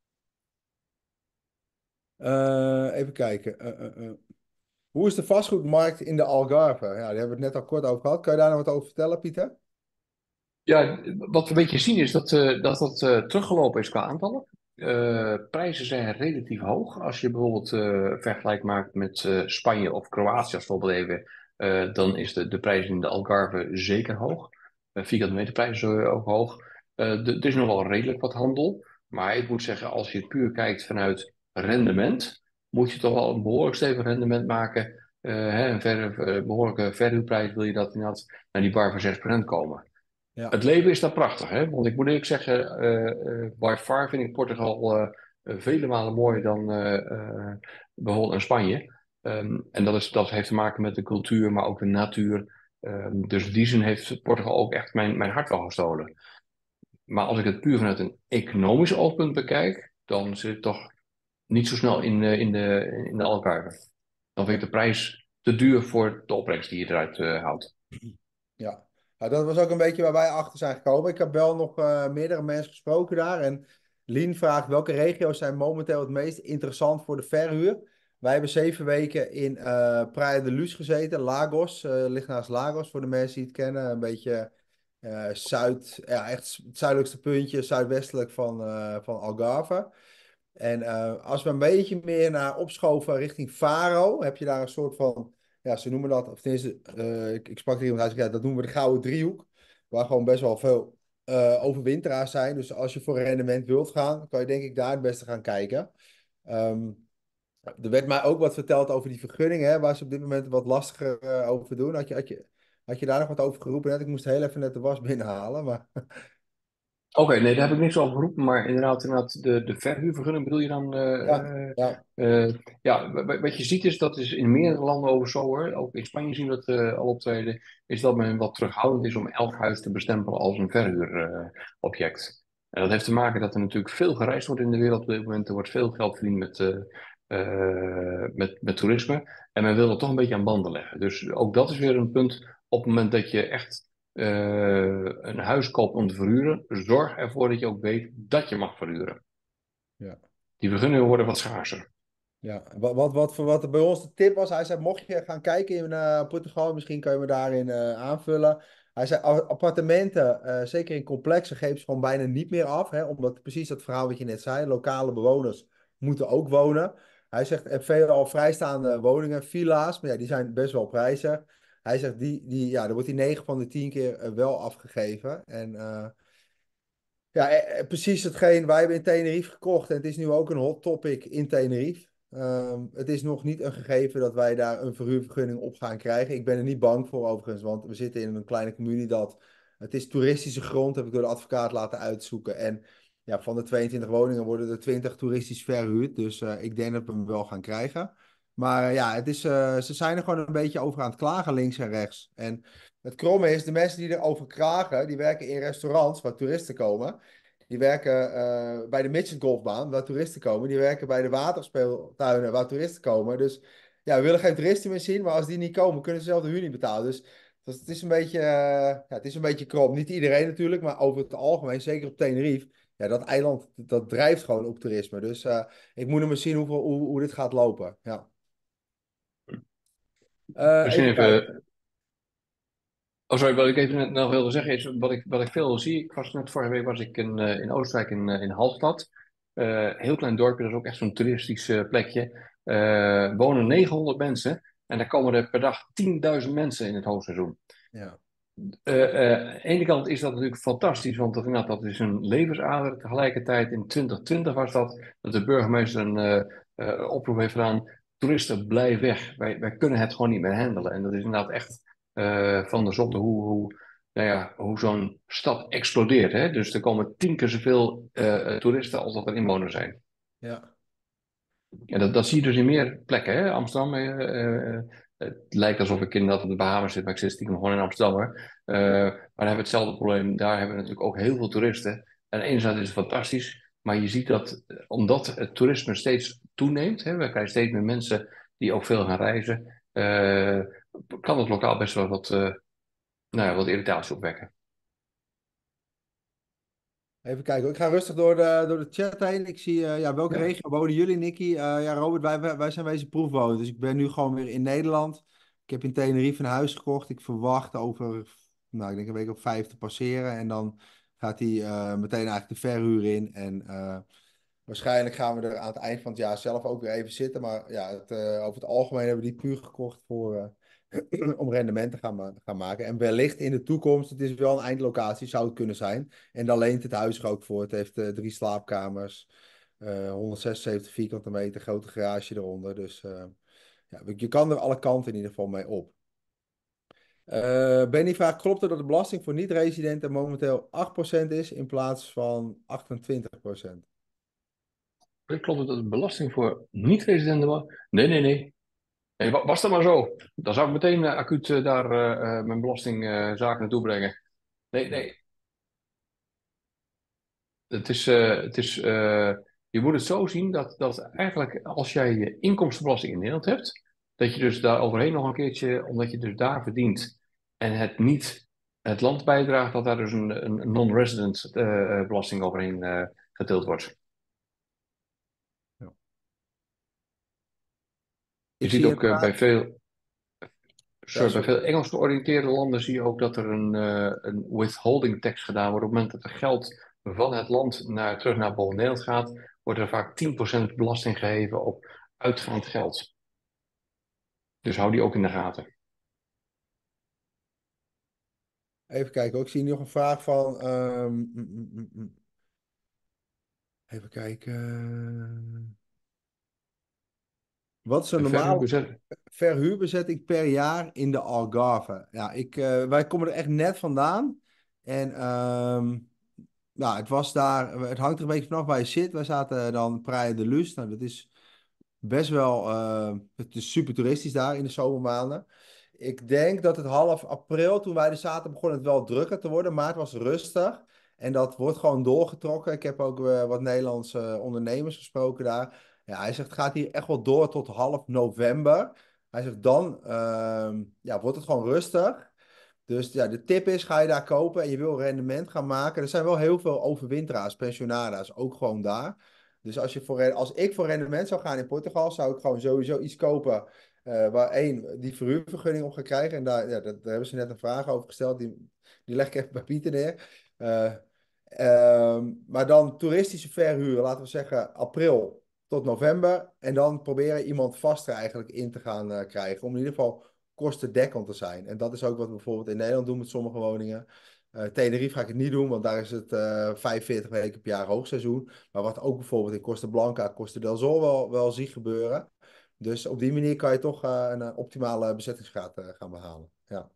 Even kijken. Hoe is de vastgoedmarkt in de Algarve? Ja, daar hebben we het net al kort over gehad. Kan je daar nog wat over vertellen, Pieter? Ja, wat we een beetje zien is dat teruggelopen is qua aantallen. Prijzen zijn relatief hoog. Als je bijvoorbeeld vergelijk maakt met Spanje of Kroatië als voorbeeld even, dan is de prijs in de Algarve zeker hoog. Vierkante meter prijzen zijn ook hoog. Er is nog wel redelijk wat handel. Maar ik moet zeggen, als je het puur kijkt vanuit rendement, moet je toch wel een behoorlijk stevig rendement maken. Behoorlijke verhuurprijs wil je dat inderdaad naar die bar van 6% komen. Ja, Het leven is daar prachtig, hè? Want ik moet eerlijk zeggen, by far vind ik Portugal vele malen mooier dan bijvoorbeeld in Spanje. En dat heeft te maken met de cultuur, maar ook de natuur. Dus in die zin heeft Portugal ook echt mijn hart wel gestolen. Maar als ik het puur vanuit een economisch oogpunt bekijk, dan zit het toch niet zo snel in de Algarve. Dan vind ik de prijs te duur voor de opbrengst die je eruit haalt. ja. Nou, dat was ook een beetje waar wij achter zijn gekomen. Ik heb wel nog meerdere mensen gesproken daar. En Lien vraagt welke regio's zijn momenteel het meest interessant voor de verhuur. Wij hebben 7 weken in Praia de Luz gezeten. Lagos, ligt naast Lagos voor de mensen die het kennen. Een beetje ja, echt het zuidelijkste puntje, zuidwestelijk van Algarve. En als we een beetje meer naar opschoven richting Faro, heb je daar een soort van, ja, ze noemen dat, of tenminste, ik sprak er iemand uit, ja, dat noemen we de Gouden Driehoek, waar gewoon best wel veel overwinteraars zijn. Dus als je voor een rendement wilt gaan, kan je denk ik daar het beste gaan kijken. Ehm, Er werd mij ook wat verteld over die vergunningen, hè, waar ze op dit moment wat lastiger over doen. Had je daar nog wat over geroepen? Net, ik moest heel even net de was binnenhalen, maar Oké, nee, daar heb ik niks over geroepen, maar inderdaad de verhuurvergunning bedoel je dan? ja, ja, Ja, wat je ziet is, dat is in meerdere landen over zo hoor, ook in Spanje zien we dat al optreden, is dat men wat terughoudend is om elk huis te bestempelen als een verhuurobject. En dat heeft te maken dat er natuurlijk veel gereisd wordt in de wereld op dit moment, er wordt veel geld verdiend met toerisme en men wil dat toch een beetje aan banden leggen. Dus ook dat is weer een punt op het moment dat je echt een huis koopt om te verhuren, zorg ervoor dat je ook weet dat je mag verhuren. ja. Die vergunningen worden wat schaarser. Ja, wat bij ons de tip was, hij zei, mocht je gaan kijken in Portugal, misschien kan je me daarin aanvullen. Hij zei, appartementen, zeker in complexen, geven ze gewoon bijna niet meer af. Hè, omdat precies dat verhaal wat je net zei, lokale bewoners moeten ook wonen. Hij zegt, veelal vrijstaande woningen, villa's, maar ja, die zijn best wel prijzig. Hij zegt, ja, dan wordt die 9 van de 10 keer wel afgegeven. En ja, precies hetgeen wij hebben in Tenerife gekocht. En het is nu ook een hot topic in Tenerife. Het is nog niet een gegeven dat wij daar een verhuurvergunning op gaan krijgen. Ik ben er niet bang voor overigens, want we zitten in een kleine communie dat... Het is toeristische grond, heb ik door de advocaat laten uitzoeken. En ja, van de 22 woningen worden er 20 toeristisch verhuurd. Dus ik denk dat we hem wel gaan krijgen. Maar ja, ze zijn er gewoon een beetje over aan het klagen, links en rechts. En het kromme is, de mensen die erover klagen, die werken in restaurants waar toeristen komen. Die werken bij de midget golfbaan waar toeristen komen. Die werken bij de waterspeeltuinen waar toeristen komen. Dus ja, we willen geen toeristen meer zien, maar als die niet komen, kunnen ze zelf de huur niet betalen. Dus Dus het is een beetje, het is een beetje krop. Niet iedereen natuurlijk, maar over het algemeen, zeker op Tenerife. Ja, dat eiland, dat drijft gewoon op toerisme. Dus ik moet nog maar zien hoe dit gaat lopen. Ja. Misschien Even kijken. even. Oh, sorry, wat ik even net nog wilde zeggen is, wat ik veel zie, ik was net vorige week was ik in Oostenrijk in Hallstatt. Heel klein dorpje, dat is ook echt zo'n toeristisch plekje. Wonen 900 mensen en daar komen er per dag 10.000 mensen in het hoogseizoen. Ja. Aan de ene kant is dat natuurlijk fantastisch, want dat is een levensader. Tegelijkertijd in 2020 was dat de burgemeester een oproep heeft gedaan, toeristen blijf weg. Wij kunnen het gewoon niet meer handelen. En dat is inderdaad echt van de zotte nou ja, hoe zo'n stad explodeert. Hè? Dus er komen 10 keer zoveel toeristen als dat er inwoners zijn. Ja. Ja, dat zie je dus in meer plekken. Hè? Amsterdam, het lijkt alsof ik inderdaad op de Bahamas zit, maar ik zit stiekem gewoon in Amsterdam. Hoor. Maar daar hebben we hetzelfde probleem. Daar hebben we natuurlijk ook heel veel toeristen. En enerzijds is het fantastisch, maar je ziet dat omdat het toerisme steeds toeneemt, hè, we krijgen steeds meer mensen die ook veel gaan reizen, kan het lokaal best wel nou ja, wat irritatie opwekken. Even kijken, hoor. Ik ga rustig door de chat heen. Ik zie, ja, welke Ja. regio wonen jullie, Nicky? Ja, Robert, wij zijn wezen proefwonen. Dus ik ben nu gewoon weer in Nederland. Ik heb in Tenerife een huis gekocht. Ik verwacht over, nou, ik denk een week of 5 te passeren. En dan gaat hij meteen eigenlijk de verhuur in. En waarschijnlijk gaan we er aan het eind van het jaar zelf ook weer even zitten. Maar ja, over het algemeen hebben we die puur gekocht voor, om rendement te gaan maken. En wellicht in de toekomst, het is wel een eindlocatie, zou het kunnen zijn. En daar leent het huis er ook voor. Het heeft 3 slaapkamers, 176 vierkante meter, grote garage eronder. Dus ja, je kan er alle kanten in ieder geval mee op. Benny vraagt, klopt het dat de belasting voor niet-residenten momenteel 8% is in plaats van 28%? Klopt het dat de belasting voor niet-residenten was? Nee, nee, nee. Nee, was dat maar zo? Dan zou ik meteen acuut daar mijn belastingzaak naartoe brengen. Nee, Ja. nee. Je moet het zo zien dat eigenlijk als jij je inkomstenbelasting in Nederland hebt, dat je dus daar overheen nog een keertje, omdat je dus daar verdient en het niet het land bijdraagt, dat daar dus een non-resident belasting overheen getild wordt. Ja. Je Ik ziet zie een ook vraag. Ja, bij sorry. veel Engels georiënteerde landen zie je ook dat er een withholding tax gedaan wordt. Op het moment dat er geld van het land terug naar bijvoorbeeld Nederland gaat, wordt er vaak 10% belasting geheven op uitgaand geld. Dus hou die ook in de gaten. Even kijken hoor. Ik zie nog een vraag van. Even kijken. Wat is een En normale verhuurbezet. verhuurbezetting per jaar in de Algarve? Ja, wij komen er echt net vandaan. En nou, het was daar. Het hangt er een beetje vanaf waar je zit. Wij zaten dan Praia de Luz. Nou, dat is best wel. Het is super toeristisch daar in de zomermaanden. Ik denk dat het half april, toen wij er zaten, begon het wel drukker te worden. Maart was rustig. En dat wordt gewoon doorgetrokken. Ik heb ook wat Nederlandse ondernemers gesproken daar. Ja, hij zegt, het gaat hier echt wel door tot half november. Hij zegt, dan ja, wordt het gewoon rustig. Dus ja, de tip is, ga je daar kopen en je wil rendement gaan maken. Er zijn wel heel veel overwinteraars, pensionada's, ook gewoon daar. Dus als ik voor rendement zou gaan in Portugal, zou ik gewoon sowieso iets kopen waar één, die verhuurvergunning op gaat krijgen. En daar hebben ze net een vraag over gesteld, die leg ik even bij Pieter neer. Eh, maar dan toeristische verhuur, laten we zeggen april tot november. En dan proberen iemand vast er eigenlijk in te gaan krijgen. Om in ieder geval kostendekkend te zijn. En dat is ook wat we bijvoorbeeld in Nederland doen met sommige woningen. Tenerife ga ik het niet doen, want daar is het 45 weken per jaar hoogseizoen. Maar wat ook bijvoorbeeld in Costa Blanca, Costa del Sol wel zie gebeuren. Dus op die manier kan je toch een optimale bezettingsgraad gaan behalen. Ja.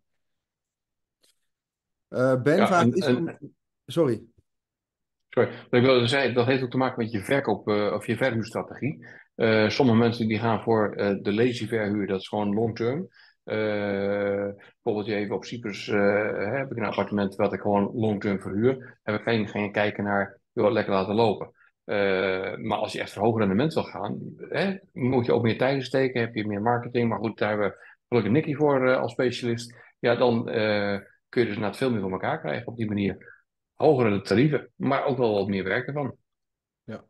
Ben Ja, vraagt, sorry. sorry, wat ik wilde zeggen, dat heeft ook te maken met je verkoop of je verhuurstrategie. Sommige mensen die gaan voor de lazy verhuur, dat is gewoon long term. Bijvoorbeeld je even op Cyprus heb ik een appartement wat ik gewoon long term verhuur. Heb ik geen kijken naar, wil het lekker laten lopen. Maar als je echt voor hoger rendement wil gaan, moet je ook meer tijd in steken, heb je meer marketing. Maar goed, daar hebben we gelukkig Nicky voor als specialist. ja, dan kun je dus inderdaad veel meer voor elkaar krijgen op die manier. Hogere tarieven, maar ook wel wat meer werk ervan. Ja.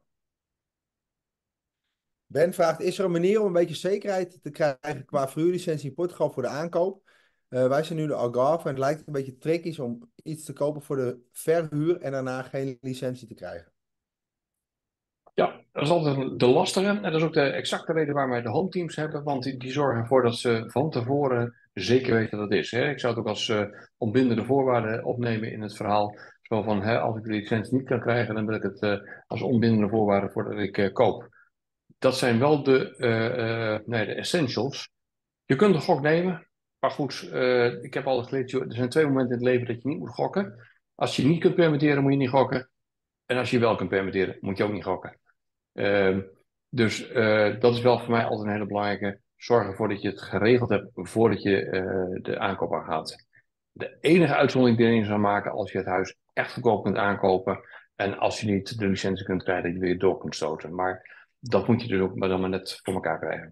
Ben vraagt, is er een manier om een beetje zekerheid te krijgen qua verhuurlicentie in Portugal voor de aankoop? Wij zijn nu de Algarve en het lijkt een beetje tricky om iets te kopen voor de verhuur en daarna geen licentie te krijgen. Ja, dat is altijd de lastige. En dat is ook de exacte reden waarom wij de home teams hebben. Want die zorgen ervoor dat ze van tevoren zeker weten dat het is. Hè. Ik zou het ook als onbindende voorwaarden opnemen in het verhaal. Zo van, hè, als ik de licentie niet kan krijgen, dan wil ik het als onbindende voorwaarde voordat ik koop. Dat zijn wel nee, de essentials. Je kunt een gok nemen. Maar goed, ik heb al geleerd, joh, er zijn 2 momenten in het leven dat je niet moet gokken. Als je niet kunt permitteren, moet je niet gokken. En als je wel kunt permitteren, moet je ook niet gokken. Ehm, dus dat is wel voor mij altijd een hele belangrijke. Zorg ervoor dat je het geregeld hebt voordat je de aankoop aangaat. De enige uitzondering die je erin zou maken als je het huis echt goedkoop kunt aankopen. En als je niet de licentie kunt krijgen, dat je weer door kunt stoten. Maar dat moet je dus ook dan maar net voor elkaar krijgen.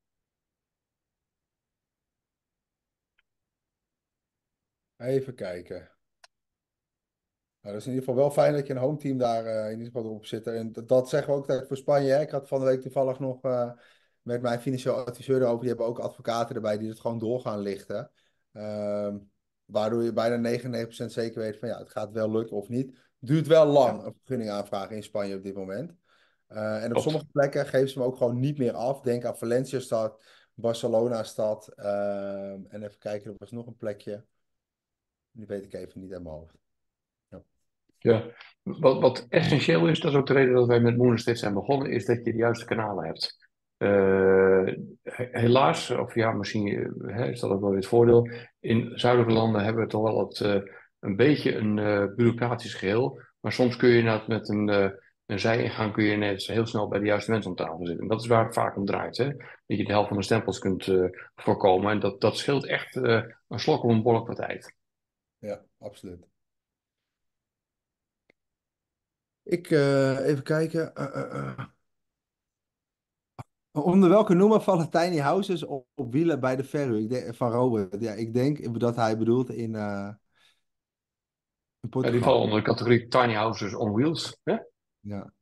Even kijken. Nou, dat is in ieder geval wel fijn dat je een home team daar in ieder geval op zit. En dat zeggen we ook altijd voor Spanje. Hè? Ik had van de week toevallig nog met mijn financieel adviseur erover. Die hebben ook advocaten erbij die het gewoon door gaan lichten. Ehm, waardoor je bijna 99% zeker weet van ja, het gaat wel lukken of niet. Duurt wel lang Ja, een vergunning aanvragen in Spanje op dit moment. En op klopt. sommige plekken geven ze hem ook gewoon niet meer af. Denk aan Valencia-stad, Barcelona-stad. En even kijken, er was nog een plekje. Die weet ik even niet uit mijn hoofd. Ja. Ja. Wat essentieel is, dat is ook de reden dat wij met Moonestead zijn begonnen, is dat je de juiste kanalen hebt. Helaas, of ja, misschien is dat ook wel weer het voordeel. In zuidelijke landen hebben we toch wel een beetje een bureaucratisch geheel. Maar soms kun je inderdaad met een zijingang kun je ineens heel snel bij de juiste mensen om tafel zitten. En dat is waar het vaak om draait. Hè? Dat je de helft van de stempels kunt voorkomen. En dat scheelt echt een slok of een bolk wat tijd. Ja, absoluut. Even kijken. Onder welke noemer vallen tiny houses op wielen bij de verhuur? Van Robert. Ja, ik denk dat hij bedoelt in Ja, die Portugal. vallen onder de categorie tiny houses on wheels. Hè? Ja,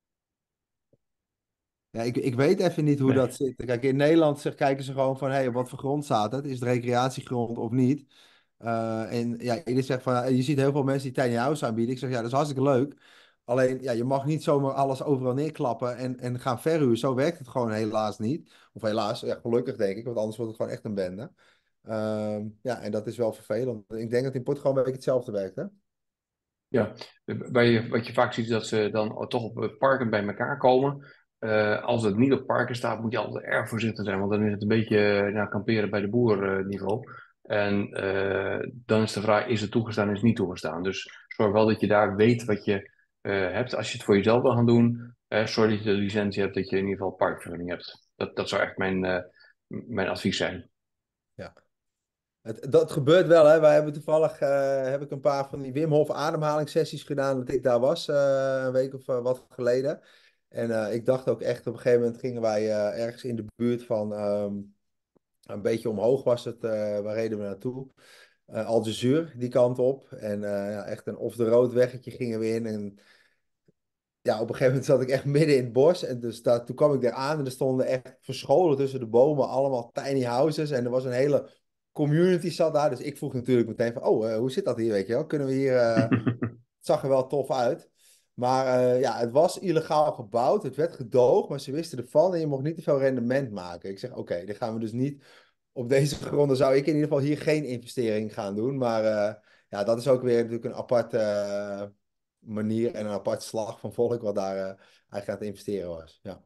ja ik weet even niet hoe dat Nee. zit. Kijk, in Nederland kijken ze gewoon van, hey, op wat voor grond staat het? Is het recreatiegrond of niet? En ja, ieder zegt van, je ziet heel veel mensen die tiny houses aanbieden. Ik zeg, ja, dat is hartstikke leuk. Alleen, ja, je mag niet zomaar alles overal neerklappen en gaan verhuren. Zo werkt het gewoon helaas niet. Of helaas, ja, gelukkig denk ik, want anders wordt het gewoon echt een bende. Ja, en dat is wel vervelend. Ik denk dat in Portugal een beetje hetzelfde werkt, hè? Ja, wat je vaak ziet is dat ze dan toch op parken bij elkaar komen. Als het niet op parken staat, moet je altijd erg voorzichtig zijn, want dan is het een beetje nou, kamperen bij de boer niveau. En dan is de vraag, is het toegestaan, is het niet toegestaan? Dus zorg wel dat je daar weet wat je hebt. Als je het voor jezelf wil gaan doen, zorg dat je de licentie hebt, dat je in ieder geval parkvergunning hebt. Dat zou echt mijn advies zijn. Ja. Dat gebeurt wel, hè. Wij hebben toevallig heb ik een paar van die Wim Hof ademhalingssessies gedaan dat ik daar was een week of wat geleden. En ik dacht ook echt, op een gegeven moment gingen wij ergens in de buurt van, een beetje omhoog was het, waar reden we naartoe? Algesur, die kant op. En ja, echt een off-the-road weggetje gingen we in. En ja, op een gegeven moment zat ik echt midden in het bos. En dus toen kwam ik daar aan en er stonden echt verscholen tussen de bomen allemaal tiny houses. En er was een hele community zat daar. Dus ik vroeg natuurlijk meteen van, oh, hoe zit dat hier, weet je wel? Kunnen we hier... het zag er wel tof uit. Maar ja, het was illegaal gebouwd. Het werd gedoogd, maar ze wisten ervan. En je mocht niet te veel rendement maken. Ik zeg, oké, dit gaan we dus niet... Op deze gronden zou ik in ieder geval hier geen investering gaan doen. Maar ja, dat is ook weer natuurlijk een aparte manier en een apart slag van volk wat daar eigenlijk aan het investeren was. Ja.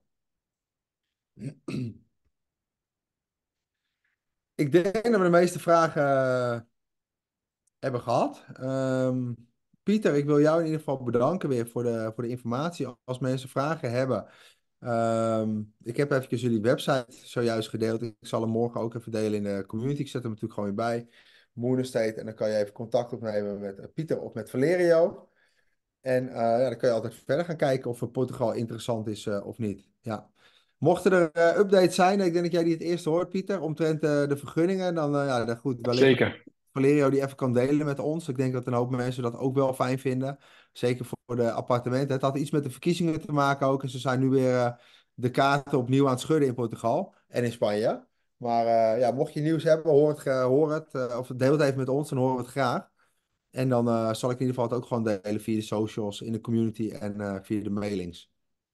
Ik denk dat we de meeste vragen hebben gehad. Pieter, ik wil jou in ieder geval bedanken weer voor de informatie. Als mensen vragen hebben, ik heb even jullie website zojuist gedeeld. Ik zal hem morgen ook even delen in de community. Ik zet hem natuurlijk gewoon weer bij. Moonestead. En dan kan je even contact opnemen met Pieter of met Valerio. En ja, dan kun je altijd verder gaan kijken of Portugal interessant is of niet. Ja. Mochten er updates zijn, ik denk dat jij die het eerste hoort, Pieter, omtrent de vergunningen, dan ja, dan goed, wellicht Zeker. Valerio die even kan delen met ons. Ik denk dat een hoop mensen dat ook wel fijn vinden. Zeker voor de appartementen. Het had iets met de verkiezingen te maken ook. En ze zijn nu weer de kaarten opnieuw aan het schudden in Portugal en in Spanje. Maar ja, mocht je nieuws hebben, hoor het. Of deel het even met ons, dan horen we het graag. En dan zal ik in ieder geval het ook gewoon delen via de socials, in de community en via de mailings.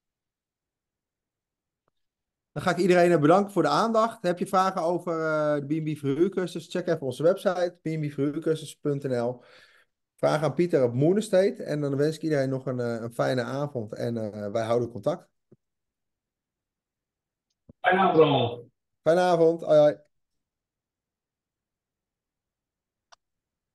Dan ga ik iedereen bedanken voor de aandacht. Heb je vragen over de B&B verhuurcursus? Check even onze website, bnbverhuurcursus.nl. Vraag aan Pieter op Moon Estate. En dan wens ik iedereen nog een fijne avond. En wij houden contact. Fijne avond. Fijne avond. Hoi, hoi.